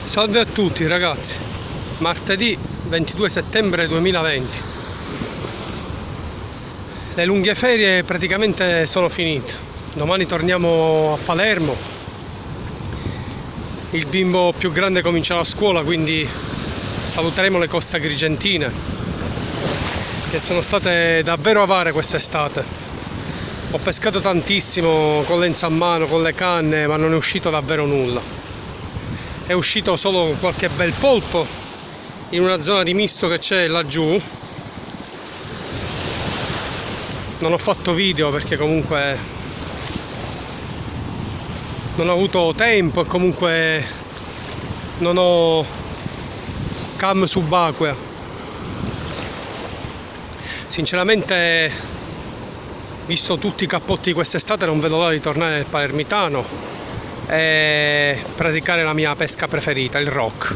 Salve a tutti ragazzi, martedì 22 settembre 2020. Le lunghe ferie praticamente sono finite, domani torniamo a Palermo, il bimbo più grande comincia la scuola, quindi saluteremo le coste agrigentine che sono state davvero avare quest'estate. Ho pescato tantissimo con lenza a mano, con le canne, ma non è uscito davvero nulla. È uscito solo qualche bel polpo in una zona di misto che c'è laggiù. Non ho fatto video perché comunque non ho avuto tempo e comunque non ho cam subacquea. Sinceramente, visto tutti i cappotti di quest'estate, non vedo l'ora di tornare nel Palermitano e praticare la mia pesca preferita, il rock.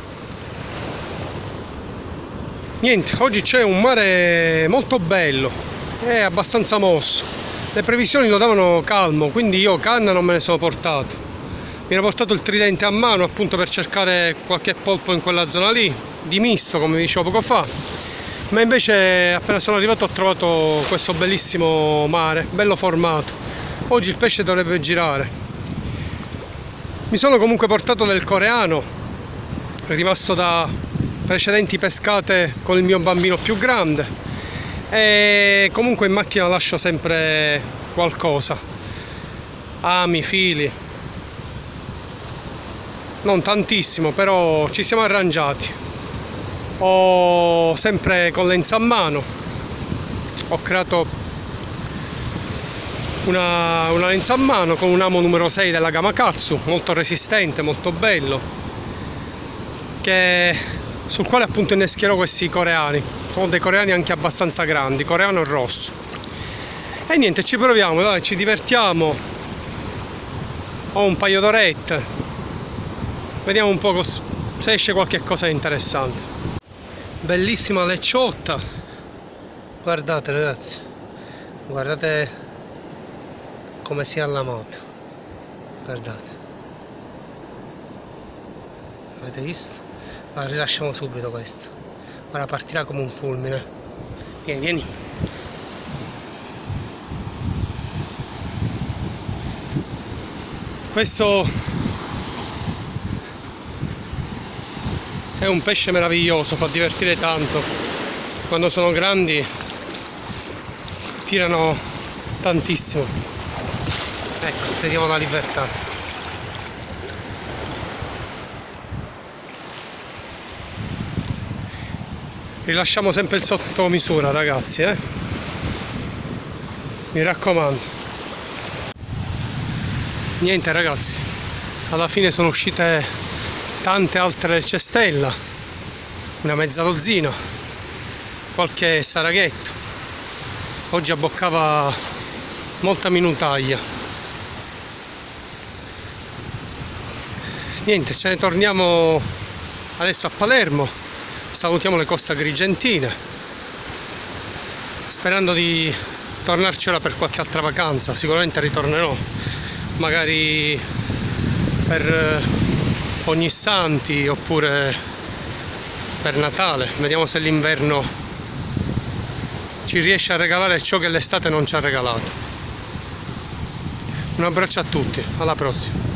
Niente, oggi c'è un mare molto bello, è abbastanza mosso, le previsioni lo davano calmo, quindi io canna non me ne sono portato. Mi ero portato il tridente a mano appunto per cercare qualche polpo in quella zona lì, di misto come vi dicevo poco fa, ma invece appena sono arrivato ho trovato questo bellissimo mare, bello formato. Oggi il pesce dovrebbe girare. Mi sono comunque portato del coreano, rimasto da precedenti pescate con il mio bambino più grande, e comunque in macchina lascio sempre qualcosa, ami, fili, non tantissimo, però ci siamo arrangiati. Ho sempre con lenza a mano, ho creato una lenza a mano con un amo numero 6 della Gamakatsu, molto resistente, molto bello, sul quale appunto innescherò questi coreani. Sono dei coreani anche abbastanza grandi, coreano e rosso. E niente, ci proviamo, dai, ci divertiamo. Ho un paio d'orette, vediamo un po' se esce qualche cosa di interessante. Bellissima lecciotta, guardate ragazzi, guardate come si è allamata, guardate, avete visto? La rilasciamo subito questa, ora partirà come un fulmine. Vieni, vieni. Questo è un pesce meraviglioso, fa divertire tanto. Quando sono grandi tirano tantissimo. Ecco, vediamo la libertà. Rilasciamo sempre il sottomisura ragazzi, mi raccomando. Niente ragazzi, alla fine sono uscite tante altre cestella, una mezza dozzina, qualche saraghetto. Oggi abboccava molta minutaglia. Niente, ce ne torniamo adesso a Palermo, salutiamo le coste agrigentine, sperando di tornarci ora per qualche altra vacanza. Sicuramente ritornerò, magari per Ognissanti oppure per Natale. Vediamo se l'inverno ci riesce a regalare ciò che l'estate non ci ha regalato. Un abbraccio a tutti, alla prossima.